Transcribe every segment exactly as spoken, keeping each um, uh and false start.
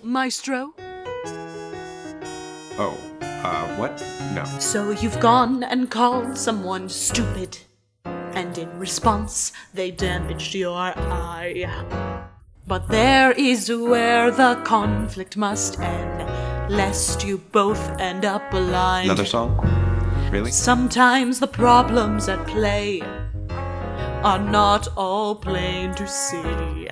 maestro? Oh, uh, what? No. So you've gone and called someone stupid, and in response, they damaged your eye. But there is where the conflict must end, lest you both end up blind. Another song? Really? Sometimes the problems at play are not all plain to see.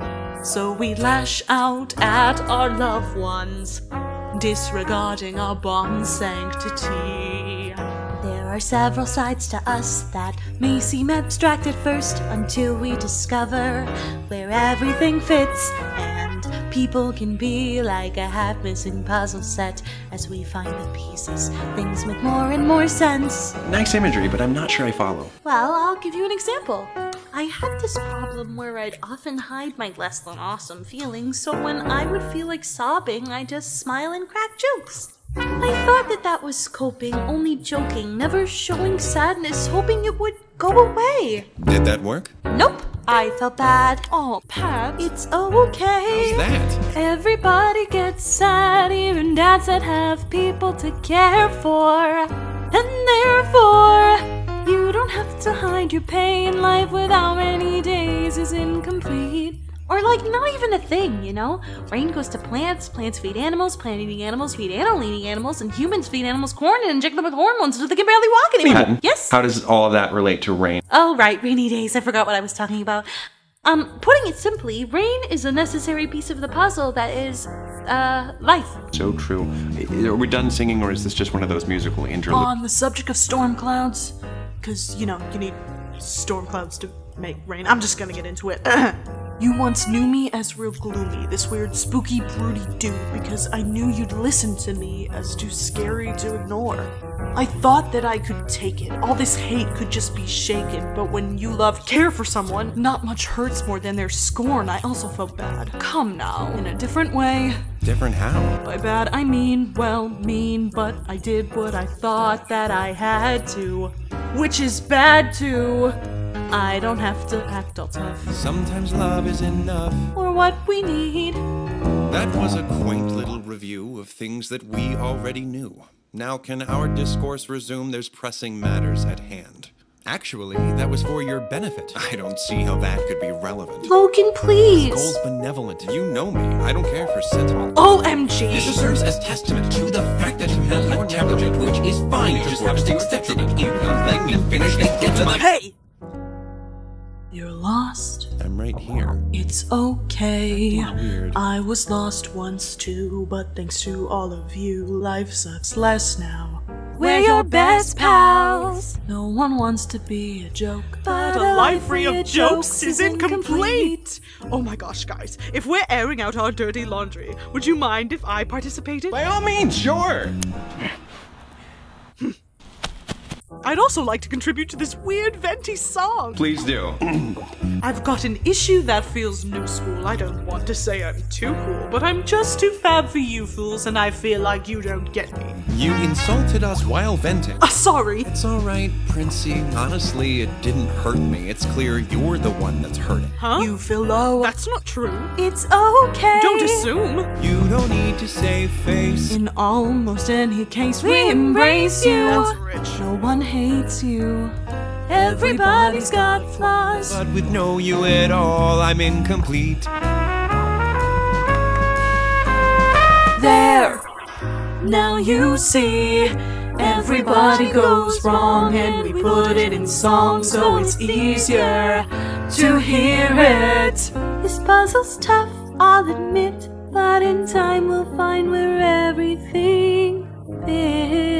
So we lash out at our loved ones, disregarding our bond's sanctity. There are several sides to us that may seem abstract at first, until we discover where everything fits, and people can be like a half-missing puzzle set. As we find the pieces, things make more and more sense. Nice imagery, but I'm not sure I follow. Well, I'll give you an example. I had this problem where I'd often hide my less than awesome feelings, so when I would feel like sobbing, I'd just smile and crack jokes. I thought that that was coping, only joking, never showing sadness, hoping it would go away. Did that work? Nope. I felt bad. Oh, Pat, it's okay. How's that? Everybody gets sad, even dads that have people to care for. And therefore, you don't have to hide your pain. Life without rainy days is incomplete. Or like, not even a thing, you know? Rain goes to plants, plants feed animals, plant-eating animals feed animal-eating animals, and humans feed animals corn and inject them with hormones so they can barely walk anymore. Patton, Yes? how does all of that relate to rain? Oh, right, rainy days. I forgot what I was talking about. Um, putting it simply, rain is a necessary piece of the puzzle that is, uh, life. So true. Are we done singing, or is this just one of those musical interludes? On the subject of storm clouds, because, you know, you need storm clouds to make rain. I'm just gonna get into it. You once knew me as real gloomy, this weird, spooky, broody dude, because I knew you'd listen to me as too scary to ignore. I thought that I could take it, all this hate could just be shaken, but when you love, care for someone, not much hurts more than their scorn. I also felt bad. Come now, in a different way. Different how? By bad, I mean, well, mean, but I did what I thought that I had to, which is bad too. I don't have to act all tough, Sometimes love is enough. or what we need. That was a quaint little review of things that we already knew. Now can our discourse resume? There's pressing matters at hand. Actually, that was for your benefit. I don't see how that could be relevant. Logan, please. Goal's benevolent. You know me. I don't care for sentiment. O M G! This serves as testament to the fact that you have intelligent, which is fine. It just happens to accept it. If you don't let me finish, they get to my— Hey! You're lost. I'm right here. It's okay. Weird. I was lost once too, but thanks to all of you, life sucks less now. We're your best pals. No one wants to be a joke, But but a life free of jokes is incomplete. Oh my gosh, guys. If we're airing out our dirty laundry, would you mind if I participated? By all means, sure! I'd also like to contribute to this weird venti song. Please do. I've got an issue that feels new school. I don't want to say I'm too cool, but I'm just too fab for you fools, and I feel like you don't get me. You insulted us while venting. Uh, sorry. It's alright, Princey. Honestly, it didn't hurt me. It's clear you're the one that's hurting. Huh? You feel low. That's not true. It's okay. Don't assume. You don't need to save face. In almost any case, We embrace you. That's rich. No one hates you. Everybody's got flaws. But with no you at all, I'm incomplete. There. Now you see. Everybody goes wrong, and we put it in song so it's easier to hear it. This puzzle's tough, I'll admit, but in time we'll find where everything fits.